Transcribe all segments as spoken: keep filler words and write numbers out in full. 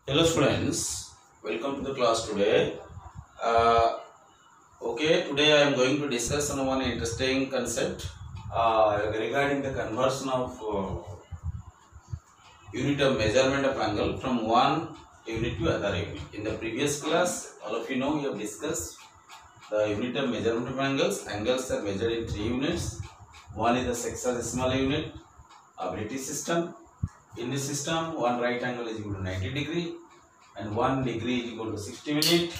Hello students, welcome to the class today. Uh, okay, today I am going to discuss on one interesting concept uh, regarding the conversion of uh, unit of measurement of angle from one unit to other unit. In the previous class, all of you know we have discussed the unit of measurement of angles. Angles are measured in three units. One is the sexagesimal unit of British system. In this system, one right angle is equal to ninety degree and one degree is equal to sixty minute.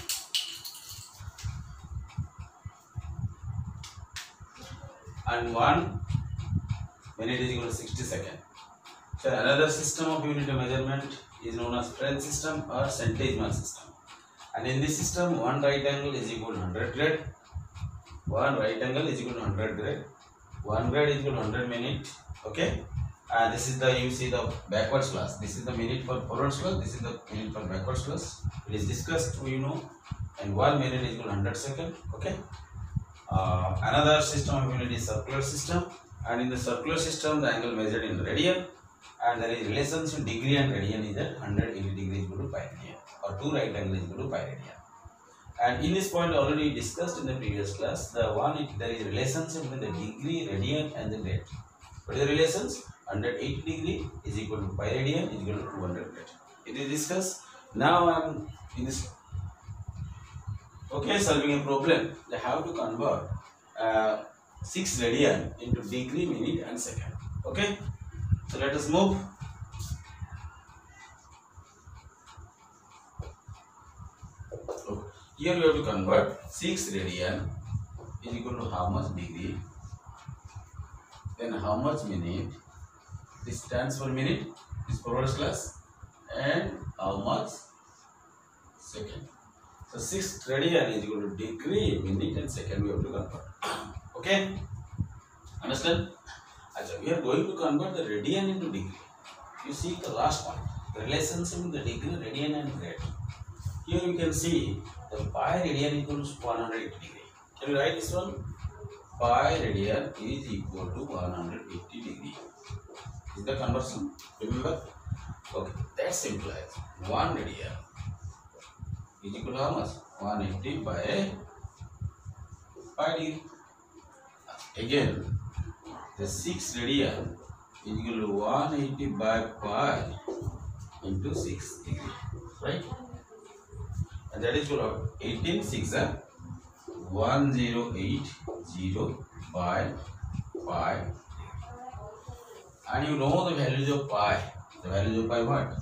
And one minute is equal to sixty second. So another system of unit of measurement is known as French system or centesimal system. And in this system, one right angle is equal to one hundred grade. One right angle is equal to one hundred grade. One grade is equal to one hundred minute. Okay. And this is the, you see the backwards class. This is the minute for forwards class. This is the minute for backwards class. It is discussed, you know. And one minute is equal to one hundred second. Okay. Uh, another system of unit is circular system. And in the circular system, the angle measured in radian. And there is relationship degree and radian is at one hundred eighty degrees equal to pi radian. Or two right angle is equal to pi radian. And in this point already discussed in the previous class, the one it, there is relationship between the degree, radian and the grade. What is the relations? one hundred eighty degree is equal to pi radian is equal to two hundred grade. It is discussed. Now I am in this. Okay, solving a problem. They have to convert uh, six radian into degree, minute, and second. Okay, so let us move. Here you have to convert six radian is equal to how much degree, then how much minute. This stands for minute, this forwards class, and how much second. So six radian is equal to degree, minute, and second. We have to convert. Okay, understand? Achha, we are going to convert the radian into degree. You see the last point, the relationship with the degree, radian, and grade. Here you can see the pi radian equals one hundred eighty degree. Can you write this one? Pi radian is equal to one hundred eighty degree. Is the conversion? Remember? Okay, that simplifies one radian is equal to how much? one hundred eighty by pi degree. Again, the six radian is equal to one hundred eighty by pi into six degree, right? And that is equal to eighteen six uh, one thousand eighty by pi. And you know the values of pi. The values of pi what?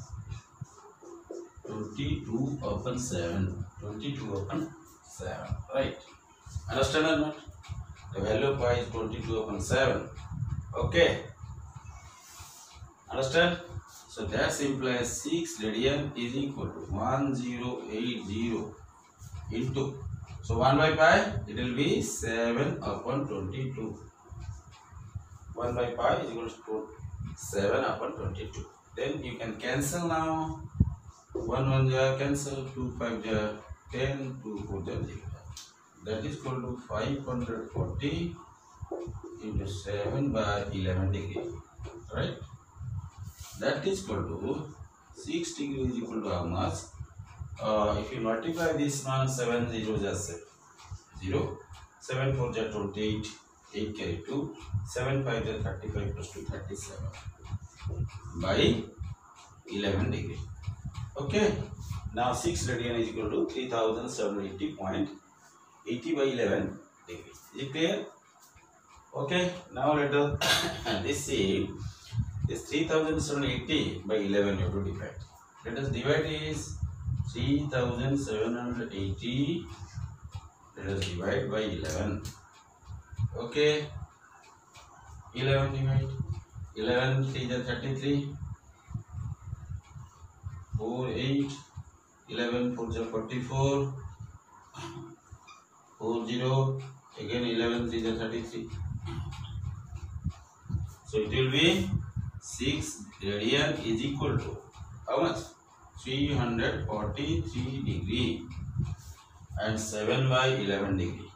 twenty-two upon seven. twenty-two upon seven. Right? Understand or not? The value of pi is twenty-two upon seven. Okay. Understand? So that implies six radian is equal to one thousand eighty into. So one by pi, it will be seven upon twenty-two. one by pi is equal to seven upon twenty-two. Then you can cancel now. one one jar cancel, two five jar ten, two four jar zero. That is equal to five hundred forty into seven by eleven degree. Right? That is equal to six degree is equal to how much? Uh, if you multiply this one, seven zeros are zero, seven four jar twenty-eight, eight carry two, seven five jar thirty-five plus two, thirty-seven by eleven degree. Okay, now six radian is equal to three thousand seven hundred eighty point eight zero by eleven degree. Is it clear? Okay, now let us this see this three thousand seven hundred eighty by eleven you have to divide. Let us divide is three thousand seven hundred eighty. Let us divide by eleven. Okay, eleven divide. eleven three is thirty-three. four eight. eleven four is forty-four. four zero. Again eleven three is thirty-three. So it will be six radian is equal to how much? three hundred forty-three degree and seven by eleven degree.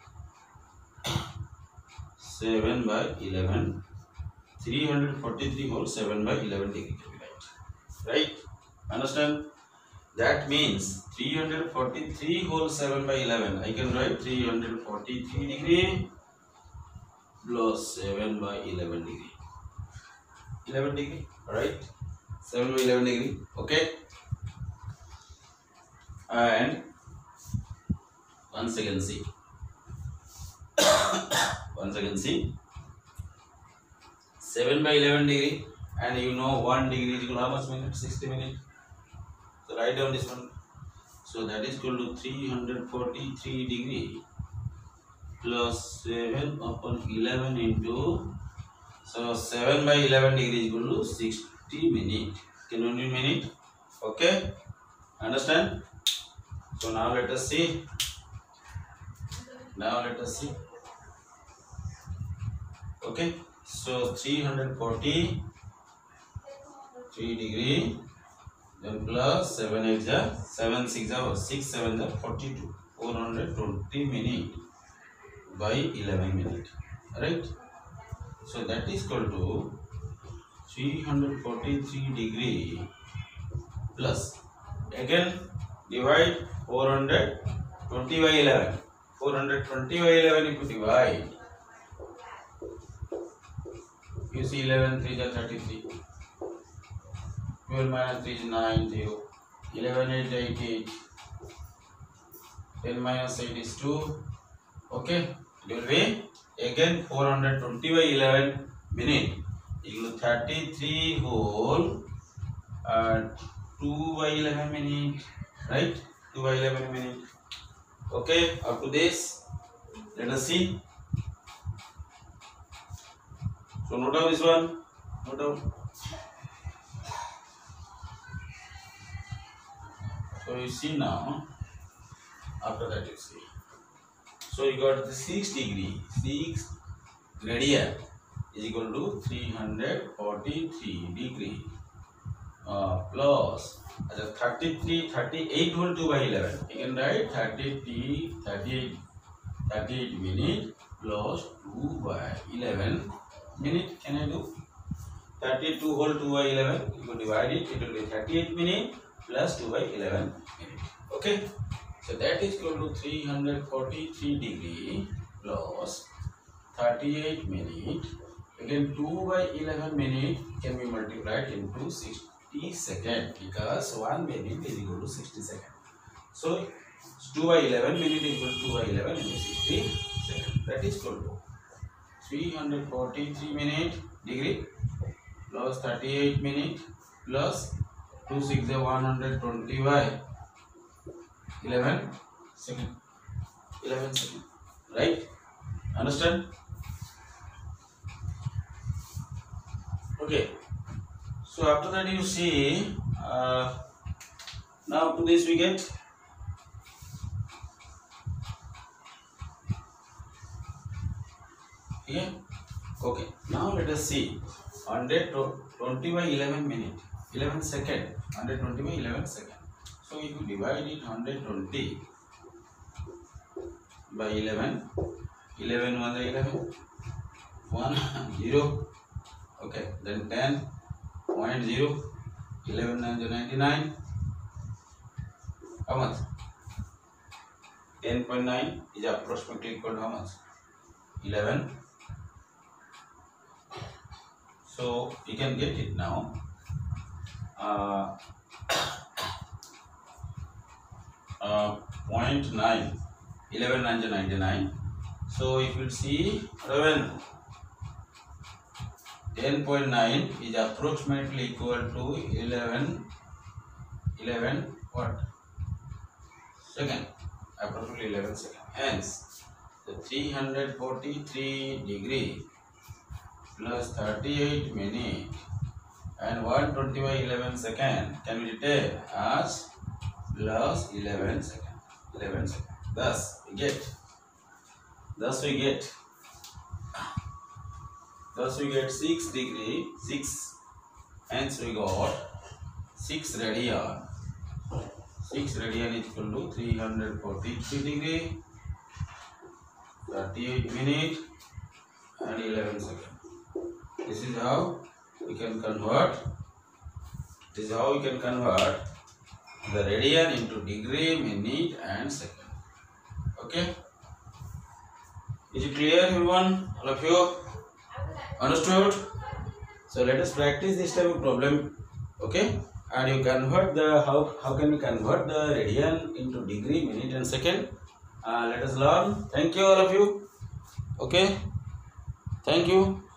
seven by eleven. three hundred forty-three whole seven by eleven degree can be right. Right? Understand? That means three hundred forty-three whole seven by eleven. I can write three hundred forty-three degree plus seven by eleven degree. eleven degree, right? seven by eleven degree, okay? And once again see. Once again see. seven by eleven degree, and you know one degree is equal to how much minute? sixty minutes. So write down this one. So that is equal to three hundred forty-three degree plus seven upon eleven into, so seven by eleven degree is equal to sixty minute. Can you need minute? Okay, understand? So now let us see. Now let us see. Okay, so three hundred forty-three degree, then plus seven eight ja, seven six ja, six seven ja, forty-two. four hundred twenty minute by eleven minute, right? So that is equal to three hundred forty-three degree plus, again divide four hundred twenty by eleven. four hundred twenty by eleven, if you divide, you see eleven three is thirty-three, twelve minus three is nine, zero, eleven eight is eight, ten minus eight is two, okay? It will be again four hundred twenty by eleven minute equal to thirty-three whole uh, two by eleven minute, right? two by eleven minute, okay? Up to this, let us see. So note down this one, note down. So you see now, after that you see. So you got the six degree, six radian is equal to three hundred forty-three degree uh, plus thirty-three, thirty-eight whole two by eleven. You can write thirty-three, thirty-eight, thirty-eight minute plus two by eleven minute. Can I do? thirty-two whole two by eleven. You can divide it. It will be thirty-eight minute plus two by eleven minute. Okay. So that is equal to three hundred forty-three degree plus thirty-eight minute. Again, two by eleven minute can be multiplied into sixty second, because one minute is equal to sixty second. So two by eleven minute is equal to two by eleven into sixty second. That is equal to three hundred forty-three minute degree plus thirty-eight minute plus two six is one hundred twenty by eleven second. eleven second, right? Understand? Okay. So after that you see, uh, now up to this we get here. Okay. Now let us see one hundred twenty by eleven minute, eleven second, one hundred twenty by eleven second. So if you divide it one hundred twenty by eleven, eleven one is eleven, one, zero, okay, then ten point zero, eleven nine is ninety-nine, how much? ten point nine is approximately equal to how much? eleven. So you can get it now. Uh, uh, zero point nine, eleven nine is ninety-nine. So if you see, eleven, ten point nine is approximately equal to eleven, eleven what? Second, approximately eleven second. Hence, the three hundred forty-three degree plus thirty-eight minute and one hundred twenty by eleven second can be written as plus eleven second. eleven second. Thus we get. Thus we get. Thus we get six degree, six. Hence we got six radian. six radian is equal to three hundred forty-three degree, thirty-eight minute and eleven second. This is how we can convert. This is how we can convert the radian into degree, minute and second. Okay, is it clear everyone? All of you understood? So let us practice this type of problem. Okay, and you convert the how how can we convert the radian into degree, minute and second? Uh, let us learn. Thank you all of you. Okay, thank you.